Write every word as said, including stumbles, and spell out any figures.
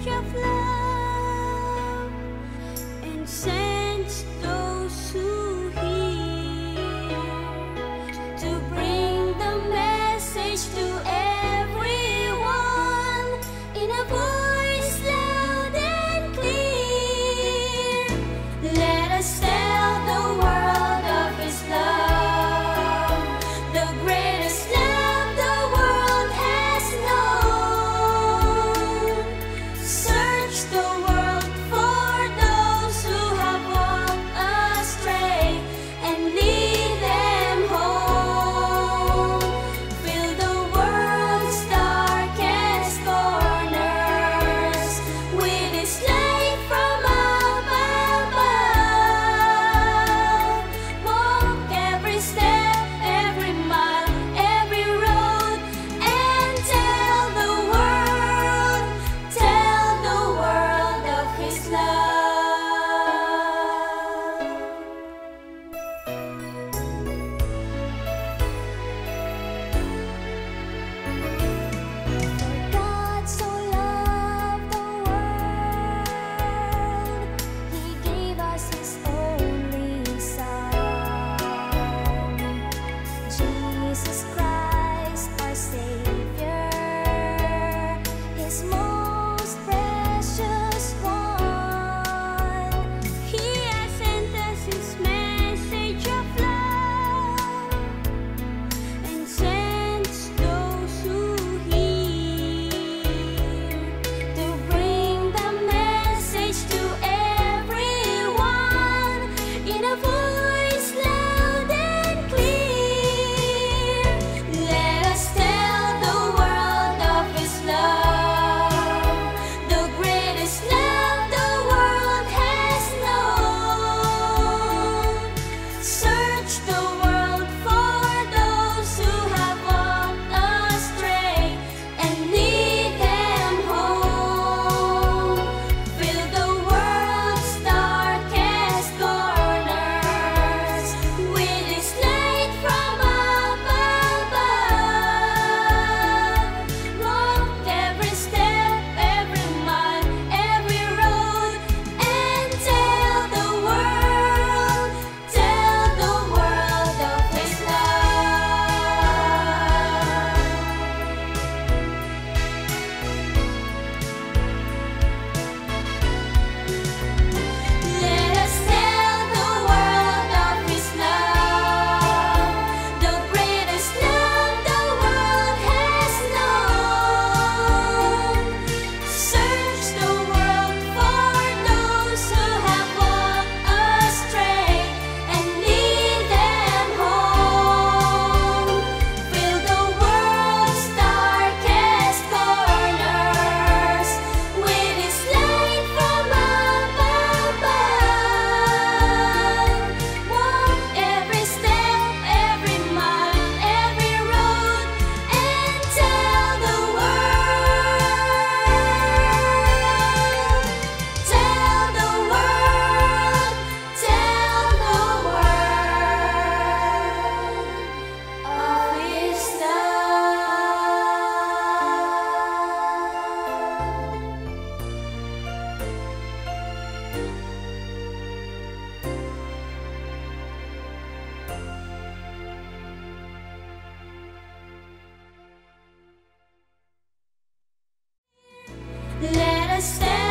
message of love and sends those who hear to bring the message to everyone in a voice loud and clear. Let us tell the world of His love, the greatest love the world has known. Search the world for those who have walked astray and lead them home. Fill the world's darkest corners with His light from up above. Walk every step, every mile, every road, and tell the world, tell the world of His love. God so loved the world, He gave us His only Son, Jesus Christ, our Savior, His most precious one. He has sent us His message of love and sends those who hear to bring the message to everyone in a voice loud and clear. Let us tell the world of His love, the greatest love the world has known. Search the world for those who have walked astray and lead them home. Fill the world's darkest corners with His light from up above. Walk every step, every mile, every road, and tell the world, tell the world of His love. Let us tell the world of His love, the greatest love the world has known. Search the world for those who have walked astray and lead them home. Fill the world's darkest corners with His light from up above. Walk every step, every mile, every road, and tell the world, tell the world, tell the world of His love. Let us tell